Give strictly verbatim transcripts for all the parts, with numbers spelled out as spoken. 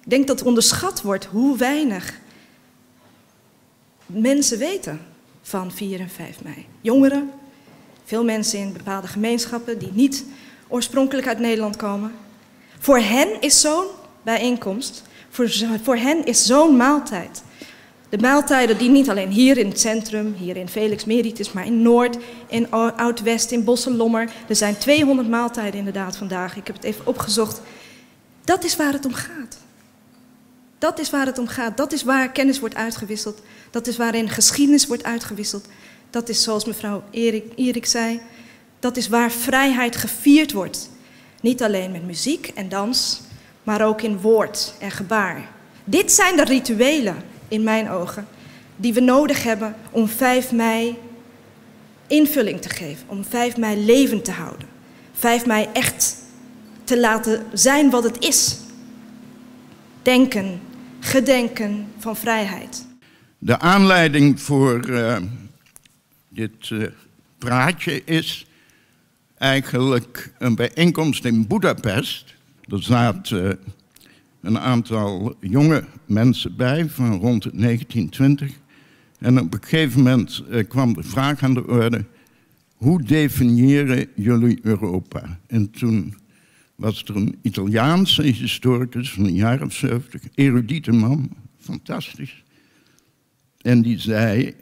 Ik denk dat onderschat wordt hoe weinig mensen weten van vier en vijf mei. Jongeren, veel mensen in bepaalde gemeenschappen die niet oorspronkelijk uit Nederland komen. Voor hen is zo'n bijeenkomst, voor, voor hen is zo'n maaltijd. De maaltijden die niet alleen hier in het centrum, hier in Felix Meritis, maar in Noord, in Oud-West, in Bosselommer. Er zijn tweehonderd maaltijden inderdaad vandaag. Ik heb het even opgezocht. Dat is waar het om gaat. Dat is waar het om gaat. Dat is waar kennis wordt uitgewisseld. Dat is waarin geschiedenis wordt uitgewisseld. Dat is, zoals mevrouw Erik, Erik zei, dat is waar vrijheid gevierd wordt. Niet alleen met muziek en dans, maar ook in woord en gebaar. Dit zijn de rituelen, in mijn ogen, die we nodig hebben om vijf mei invulling te geven. Om vijf mei levend te houden. vijf mei echt te laten zijn wat het is. Denken, gedenken van vrijheid. De aanleiding voor uh, dit uh, praatje is eigenlijk een bijeenkomst in Budapest. Er zaten uh, een aantal jonge mensen bij van rond negentien twintig. En op een gegeven moment uh, kwam de vraag aan de orde: hoe definiëren jullie Europa? En toen was er een Italiaanse historicus van een jaar of zeventig, erudite man, fantastisch. En die zei: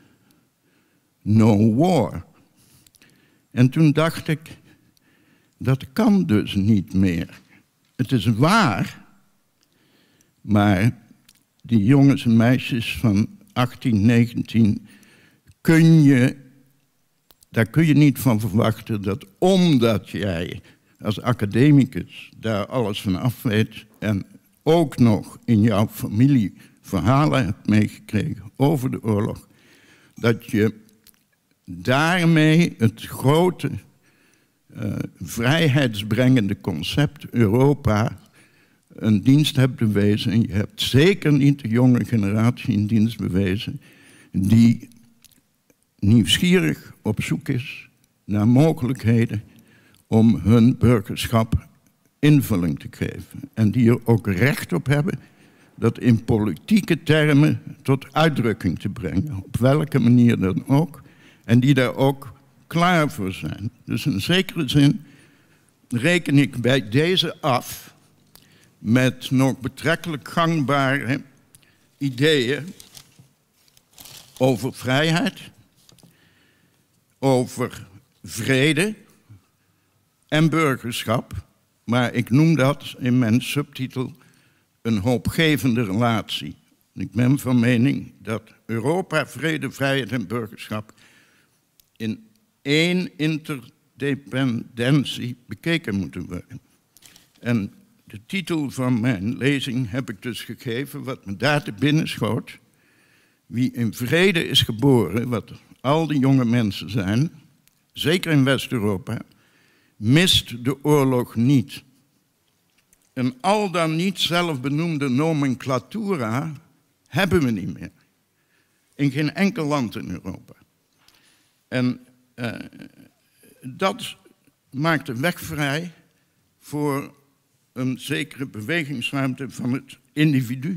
no war. En toen dacht ik, dat kan dus niet meer. Het is waar, maar die jongens en meisjes van achttien, negentien, kun je, daar kun je niet van verwachten dat omdat jij als academicus daar alles van af weet en ook nog in jouw familie verhalen hebt meegekregen over de oorlog, dat je daarmee het grote uh, vrijheidsbrengende concept Europa een dienst hebt bewezen. En je hebt zeker niet de jonge generatie een dienst bewezen die nieuwsgierig op zoek is naar mogelijkheden om hun burgerschap invulling te geven. En die er ook recht op hebben dat in politieke termen tot uitdrukking te brengen. Op welke manier dan ook. En die daar ook klaar voor zijn. Dus in zekere zin reken ik bij deze af met nog betrekkelijk gangbare ideeën over vrijheid, over vrede en burgerschap. Maar ik noem dat in mijn subtitel een hoopgevende relatie. Ik ben van mening dat Europa, vrede, vrijheid en burgerschap in één interdependentie bekeken moeten worden. En de titel van mijn lezing heb ik dus gegeven, wat me daar te binnen schoot. Wie in vrede is geboren, wat al die jonge mensen zijn, zeker in West-Europa, mist de oorlog niet. Een al dan niet zelfbenoemde nomenclatura hebben we niet meer. In geen enkel land in Europa. En uh, dat maakt de weg vrij voor een zekere bewegingsruimte van het individu.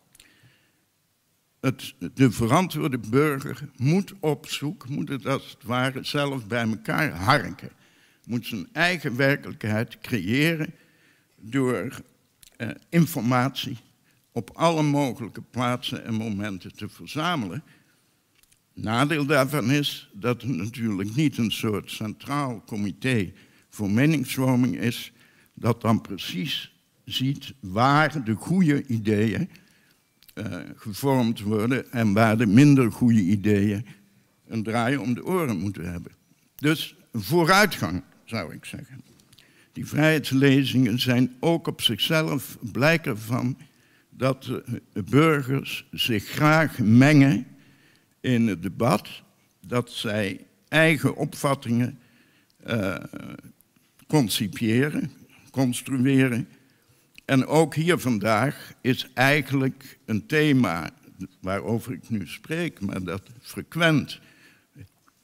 Het, de verantwoorde burger moet op zoek, moet het als het ware zelf bij elkaar harken. Moet zijn eigen werkelijkheid creëren door uh, informatie op alle mogelijke plaatsen en momenten te verzamelen. Nadeel daarvan is dat er natuurlijk niet een soort centraal comité voor meningsvorming is, dat dan precies ziet waar de goede ideeën uh, gevormd worden en waar de minder goede ideeën een draai om de oren moeten hebben. Dus vooruitgang, zou ik zeggen. Die vrijheidslezingen zijn ook op zichzelf blijk ervan dat de burgers zich graag mengen in het debat, dat zij eigen opvattingen uh, concipiëren, construeren. En ook hier vandaag is eigenlijk een thema waarover ik nu spreek, maar dat frequent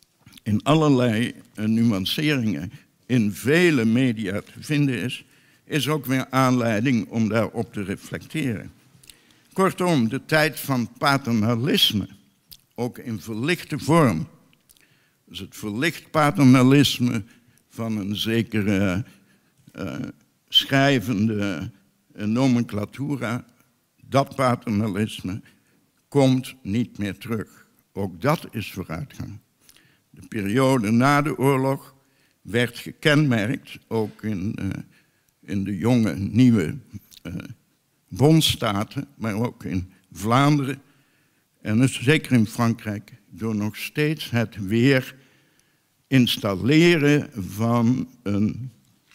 in allerlei uh, nuanceringen in vele media te vinden is, is ook weer aanleiding om daarop te reflecteren. Kortom, de tijd van paternalisme, ook in verlichte vorm. Dus het verlicht paternalisme van een zekere uh, schrijvende uh, nomenclatura, dat paternalisme komt niet meer terug. Ook dat is vooruitgang. De periode na de oorlog werd gekenmerkt, ook in, uh, in de jonge, nieuwe uh, bondstaten, maar ook in Vlaanderen en dus zeker in Frankrijk, door nog steeds het weer installeren van een,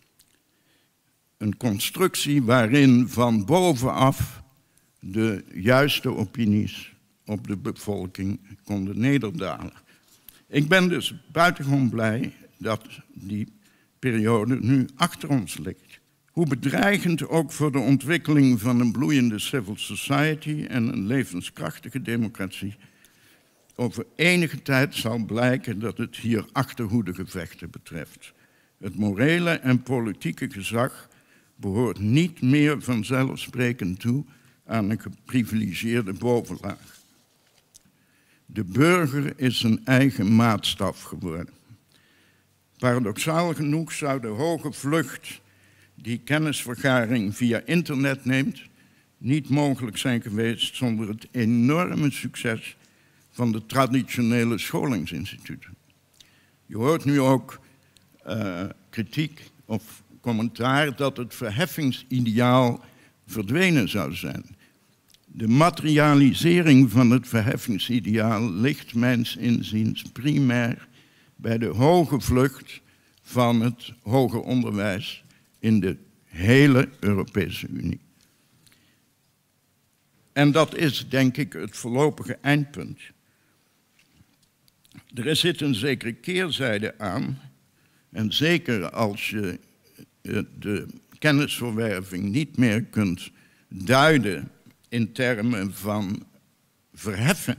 een constructie waarin van bovenaf de juiste opinies op de bevolking konden nederdalen. Ik ben dus buitengewoon blij dat die periode nu achter ons ligt. Hoe bedreigend ook voor de ontwikkeling van een bloeiende civil society en een levenskrachtige democratie. Over enige tijd zal blijken dat het hier achterhoedegevechten betreft. Het morele en politieke gezag behoort niet meer vanzelfsprekend toe aan een geprivilegeerde bovenlaag. De burger is zijn eigen maatstaf geworden. Paradoxaal genoeg zou de hoge vlucht die kennisvergaring via internet neemt, niet mogelijk zijn geweest zonder het enorme succes van de traditionele scholingsinstituten. Je hoort nu ook uh, kritiek of commentaar dat het verheffingsideaal verdwenen zou zijn. De materialisering van het verheffingsideaal ligt mijns inziens primair bij de hoge vlucht van het hoger onderwijs in de hele Europese Unie. En dat is, denk ik, het voorlopige eindpunt. Er zit een zekere keerzijde aan, en zeker als je de kennisverwerving niet meer kunt duiden in termen van verheffen,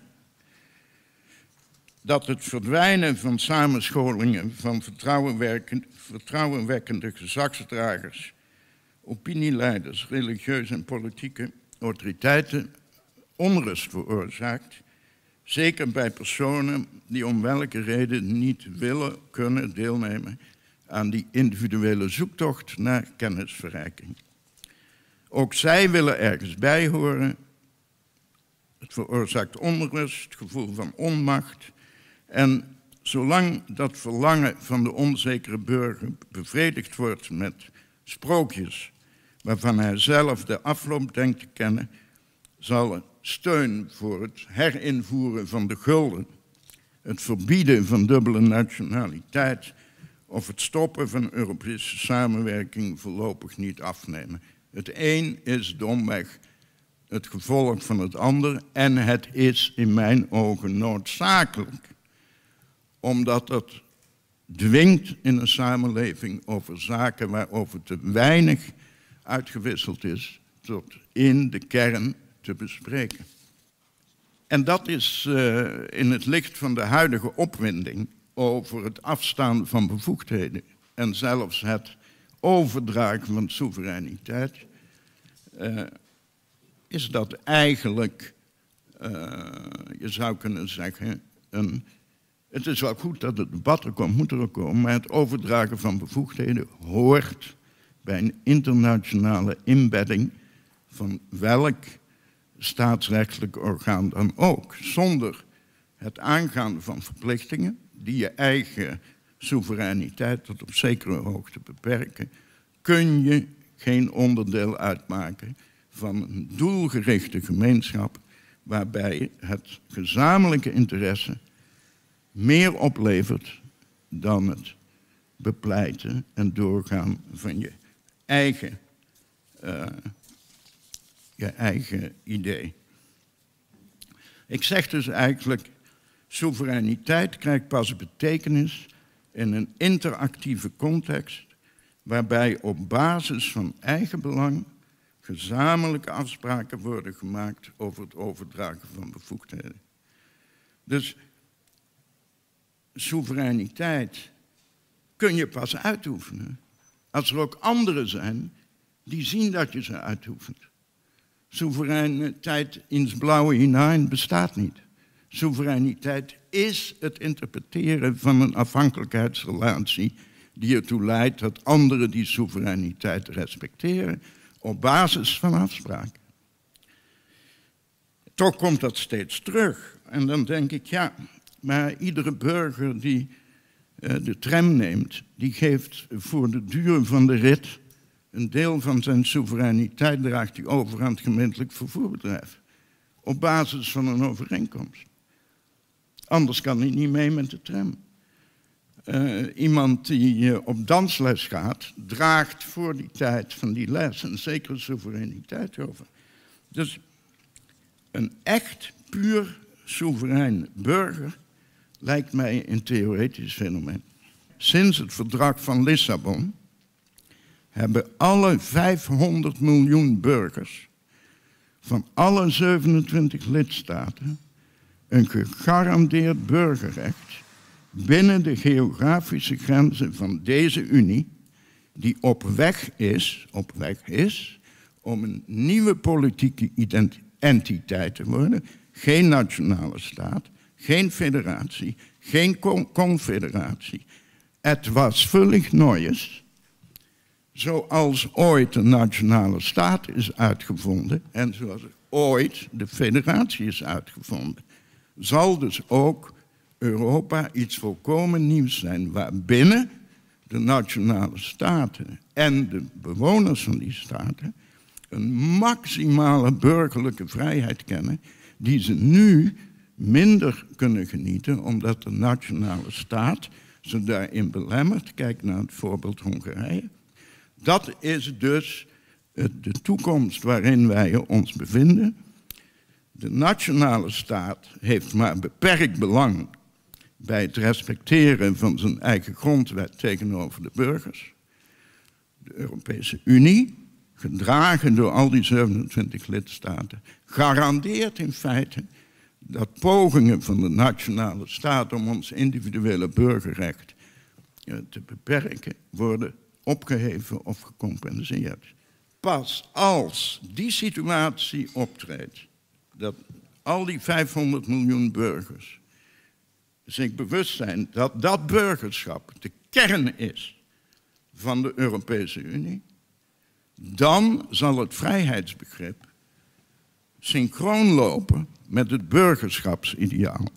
dat het verdwijnen van samenscholingen van vertrouwenwekkende gezagsdragers, opinieleiders, religieuze en politieke autoriteiten onrust veroorzaakt, zeker bij personen die om welke reden niet willen kunnen deelnemen aan die individuele zoektocht naar kennisverrijking. Ook zij willen ergens bij horen. Het veroorzaakt onrust, gevoel van onmacht. En zolang dat verlangen van de onzekere burger bevredigd wordt met sprookjes waarvan hij zelf de afloop denkt te kennen, zal steun voor het herinvoeren van de gulden, het verbieden van dubbele nationaliteit of het stoppen van Europese samenwerking voorlopig niet afnemen. Het een is domweg het gevolg van het ander en het is in mijn ogen noodzakelijk, omdat het dwingt in een samenleving over zaken waarover te weinig uitgewisseld is, tot in de kern te bespreken. En dat is uh, in het licht van de huidige opwinding over het afstaan van bevoegdheden en zelfs het overdragen van soevereiniteit, uh, is dat eigenlijk, uh, je zou kunnen zeggen, een, het is wel goed dat het debat er komt, moet er ook komen, maar het overdragen van bevoegdheden hoort bij een internationale inbedding van welk staatsrechtelijk orgaan dan ook. Zonder het aangaan van verplichtingen die je eigen soevereiniteit tot op zekere hoogte beperken, kun je geen onderdeel uitmaken van een doelgerichte gemeenschap waarbij het gezamenlijke interesse meer oplevert dan het bepleiten en doorgaan van je eigen, uh, je eigen idee. Ik zeg dus eigenlijk, soevereiniteit krijgt pas betekenis in een interactieve context waarbij op basis van eigen belang gezamenlijke afspraken worden gemaakt over het overdragen van bevoegdheden. Dus soevereiniteit kun je pas uitoefenen als er ook anderen zijn die zien dat je ze uitoefent. Soevereiniteit ins blauwe hinein bestaat niet. Soevereiniteit is het interpreteren van een afhankelijkheidsrelatie die ertoe leidt dat anderen die soevereiniteit respecteren op basis van afspraken. Toch komt dat steeds terug. En dan denk ik, ja, maar iedere burger die uh, de tram neemt, die geeft voor de duur van de rit een deel van zijn soevereiniteit draagt hij over aan het gemeentelijk vervoerbedrijf. Op basis van een overeenkomst. Anders kan hij niet mee met de tram. Uh, iemand die uh, op dansles gaat, draagt voor die tijd van die les een zekere soevereiniteit over. Dus een echt puur soeverein burger lijkt mij een theoretisch fenomeen. Sinds het verdrag van Lissabon hebben alle vijfhonderd miljoen burgers van alle zevenentwintig lidstaten een gegarandeerd burgerrecht binnen de geografische grenzen van deze Unie, die op weg is, op weg is om een nieuwe politieke entiteit te worden. Geen nationale staat, geen federatie, geen confederatie. Het was völlig Neues. Zoals ooit de nationale staat is uitgevonden en zoals ooit de federatie is uitgevonden, zal dus ook Europa iets volkomen nieuws zijn, waarbinnen de nationale staten en de bewoners van die staten een maximale burgerlijke vrijheid kennen, die ze nu minder kunnen genieten, omdat de nationale staat ze daarin belemmert. Kijk naar het voorbeeld Hongarije. Dat is dus de toekomst waarin wij ons bevinden. De nationale staat heeft maar beperkt belang bij het respecteren van zijn eigen grondwet tegenover de burgers. De Europese Unie, gedragen door al die zevenentwintig lidstaten, garandeert in feite dat pogingen van de nationale staat om ons individuele burgerrecht te beperken worden opgeheven of gecompenseerd. Pas als die situatie optreedt, dat al die vijfhonderd miljoen burgers zich bewust zijn dat dat burgerschap de kern is van de Europese Unie, dan zal het vrijheidsbegrip synchroon lopen met het burgerschapsideaal.